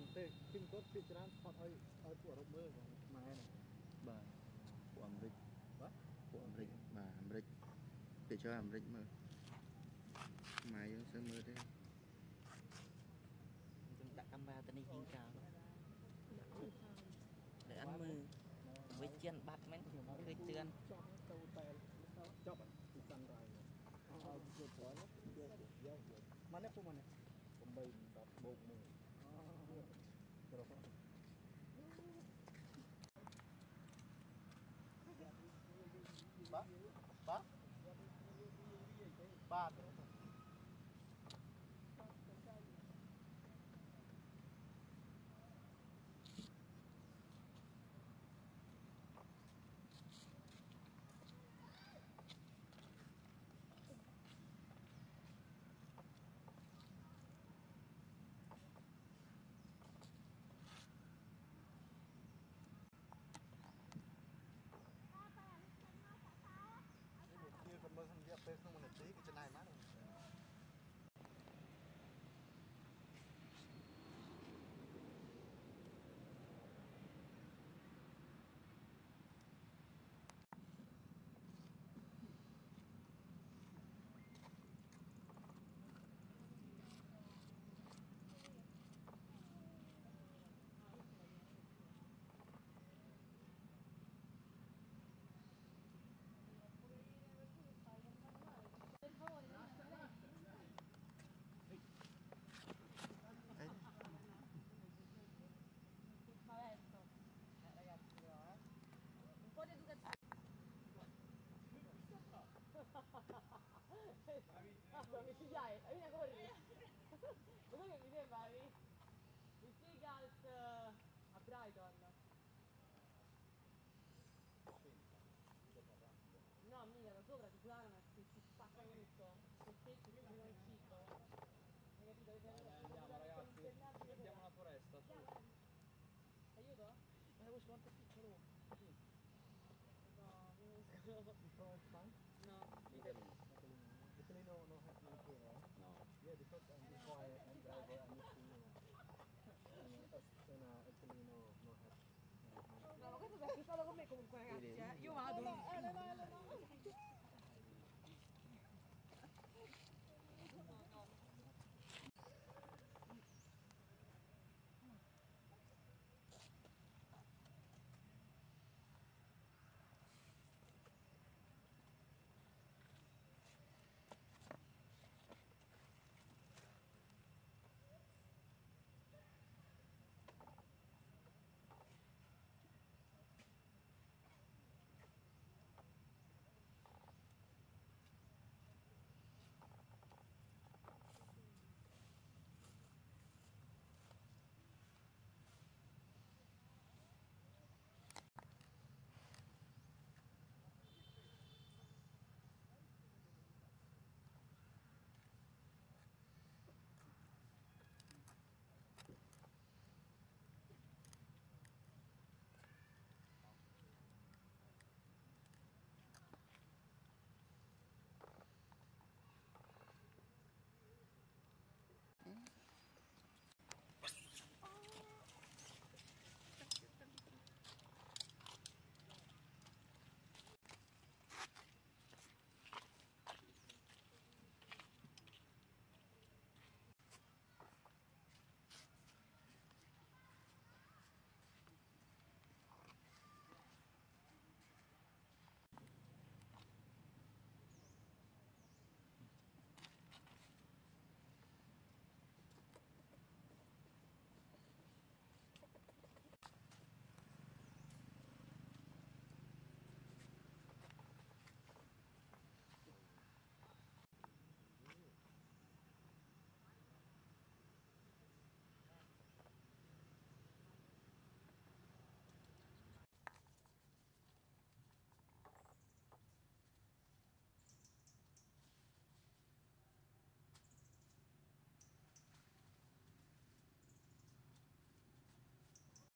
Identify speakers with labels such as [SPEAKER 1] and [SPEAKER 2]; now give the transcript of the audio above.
[SPEAKER 1] Thế phim cốt phim cho nên họ ơi của động mơ mà này
[SPEAKER 2] bà của Amric
[SPEAKER 1] what
[SPEAKER 2] của Amric bà Amric để cho Amric mà máy sẽ mơ thế chúng đặt camera tên đi hiên cao để ăn mơ với chân bát mấy với chân
[SPEAKER 1] chọc thì săn rồi mana pun mana pemain bong mơ ba ba ba còn mơ thằng kia không một tí cái chân này má này ragazzi un po' di educazione amici dai, vieni a correre lo sai che mi sembra il Seagulls a Brighton no mica da sopra ti curano e ti spaccano tutto perché ti prendono il cibo hai capito?
[SPEAKER 3] Andiamo ragazzi, andiamo alla foresta su.
[SPEAKER 1] Aiuto? Ma questo quanto è piccolo? No, minuscolo. No. Italy no have no care, right?
[SPEAKER 3] No.
[SPEAKER 1] Yeah, because before I'm driver, I need to Italy no have. No, ma questo è stato con me comunque ragazzi, io vado.